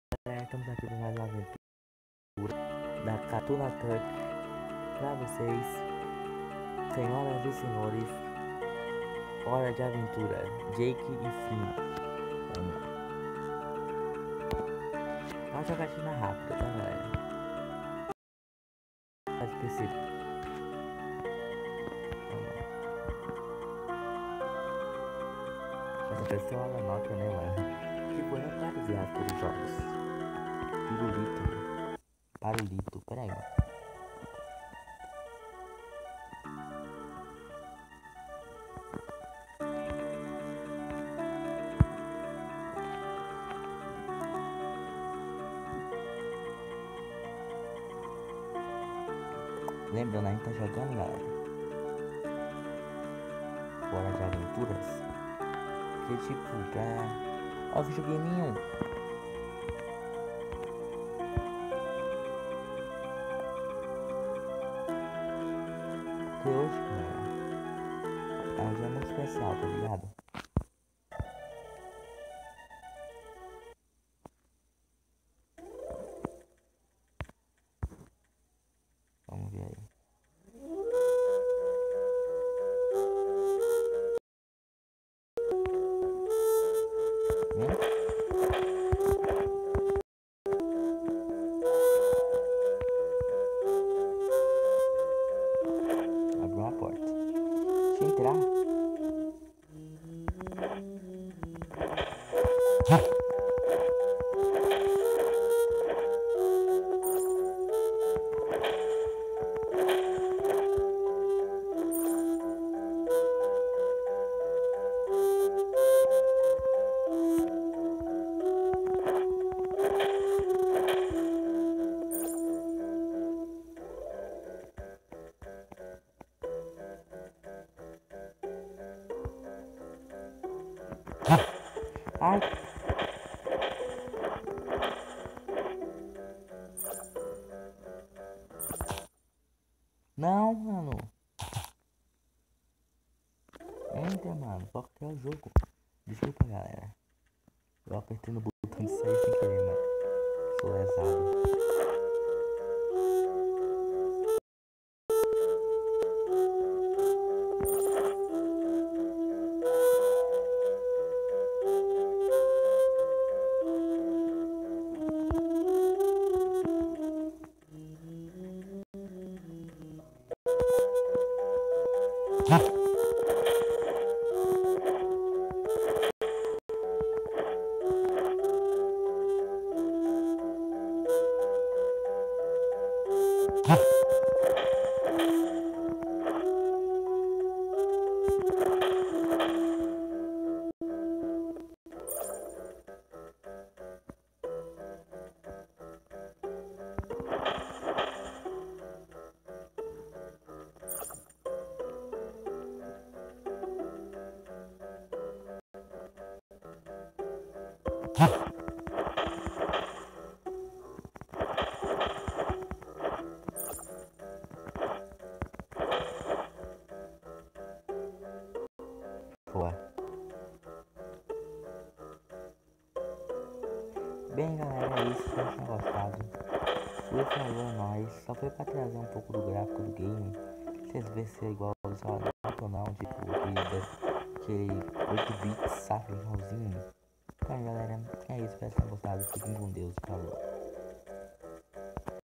Estamos aqui para mais uma aventura da Catuna Truck para vocês, senhoras e senhores. Hora de aventura, Jake e Finn. Vamos lá. Uma jogatina rápida, tá, galera? Pode perceber. Vamos lá. Essa pessoa ela nota, né, mano? Que foi parodiado pelos jogos. Pirulito. Parulito. Pera aí, mano. Lembrando, a gente tá jogando, galera, Hora de Aventuras. Que tipo, pra... Ó, videogameinho. Que hoje, cara, é um dia muito especial, tá ligado? Vamos ver aí. Abriu uma porta. Deixa eu entrar. Ai. Não, mano. Entra, mano. Só que é o jogo. Desculpa, galera. Eu apertei no botão de sair sem querer, mano. Sou lesado. Boa. Bem, galera, é isso. Espero que tenham gostado. Por favor, é nóis. Só foi pra trazer um pouco do gráfico do game. Vocês verem se é igual ao ou não. Tipo, aquele 8 bits, sabe? Igualzinho. Então, galera, é isso. Espero que tenham gostado. Fiquem com Deus. Falou.